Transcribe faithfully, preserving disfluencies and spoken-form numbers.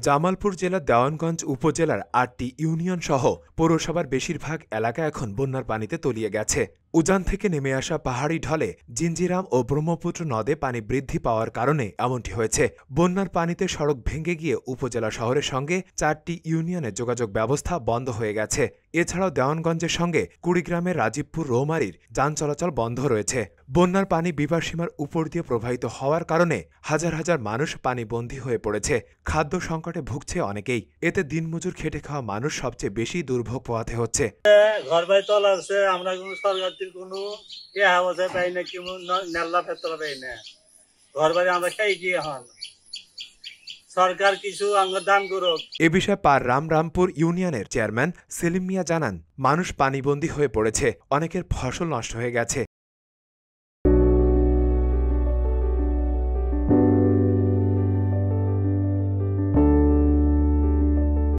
জামালপুর জেলার দেওয়ানগঞ্জ উপজেলার আটটি ইউনিয়ন সহ পৌরসভার বেশিরভাগ এলাকা এখন বন্যার পানিতে তলিয়ে গেছে। উজান থেকে নেমে আসা পাহাড়ি ঢলে জিঞ্জিরাম ও ব্রহ্মপুত্র নদে পানি বৃদ্ধি পাওয়ার কারণে এমনটি হয়েছে। বন্যার পানিতে সড়ক ভেঙে গিয়ে উপজেলা শহরের সঙ্গে চারটি ইউনিয়নের যোগাযোগ ব্যবস্থা বন্ধ হয়ে গেছে। এছাড়াও দেওয়ানগঞ্জের সঙ্গে কুড়িগ্রামের রাজীবপুর রৌমারীর যান চলাচল বন্ধ রয়েছে। বন্যার পানি বিপদসীমার উপর দিয়ে প্রবাহিত হওয়ার কারণে হাজার হাজার মানুষ পানিবন্দী হয়ে পড়েছে। খাদ্য সংকটে ভুগছে অনেকেই। এতে দিনমজুর খেটে খাওয়া মানুষ সবচেয়ে বেশি দুর্ভোগ পোহাতে হচ্ছে। ঘর বাড়ি তলা আছে, আমরা কোনো সরকার থেকে কোনো ইয়া অবস্থা পাই না, কি নেল্লা ফেতলা পাই না। ঘর বাড়ি আমরা খাই কি এখন সরকার কিছু আমরা দান করুক। এ বিষয়ে পার রামরামপুর ইউনিয়নের চেয়ারম্যান সেলিম মিয়া জানান, মানুষ পানিবন্দী হয়ে পড়েছে, অনেকের ফসল নষ্ট হয়ে গেছে।